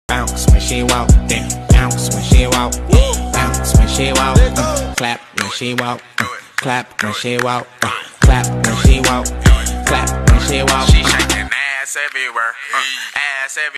Bounce when she walk, damn. Bounce when she walk, bounce when she walk, clap when she walk, clap when she walk, clap when she walk, clap when she walk. She shaking ass everywhere, ass everywhere.